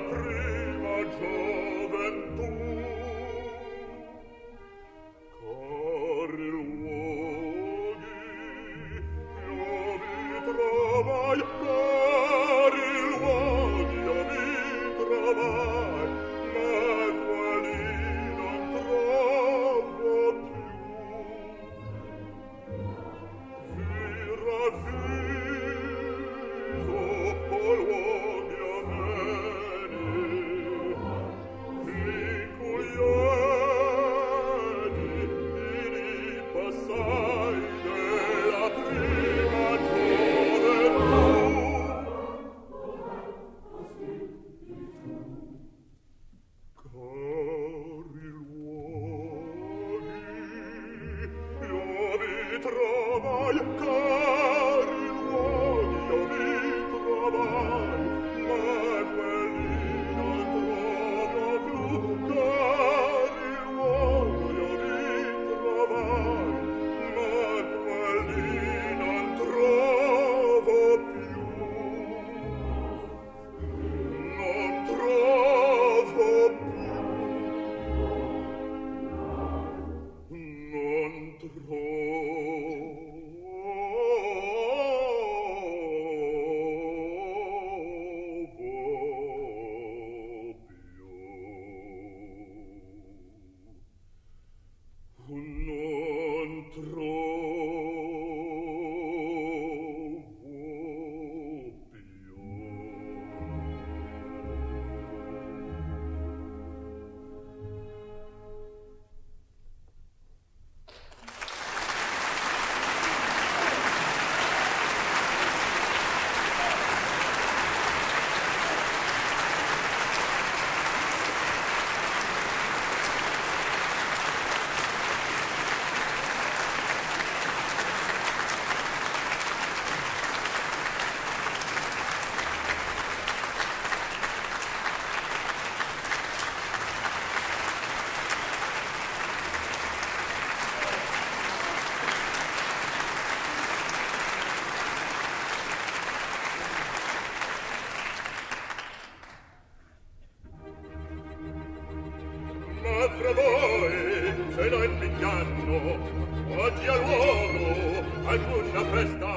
fra voi se lo impigliano oggi al luogo alcuna festa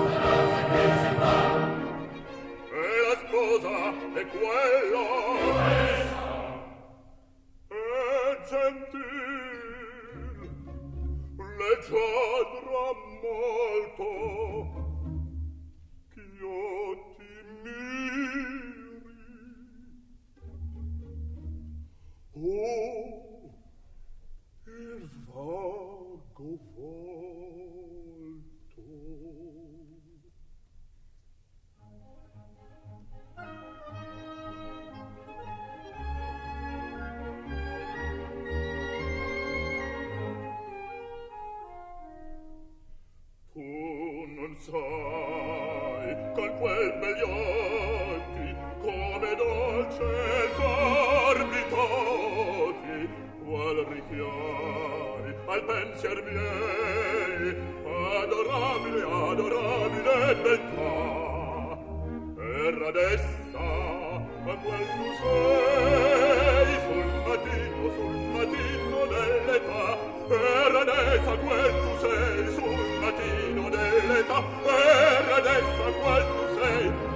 e la sposa è quella è gentil leggiadra molto ch'io ti miri il vago volto tu non sai con quel begli occhi come dolce il tocchi qual richiami al pensier miei adorabile, adorabile beltà per adessa a quel tu sei sul mattino dell'età per adessa a quel tu sei sul mattino dell'età per adessa a quel tu sei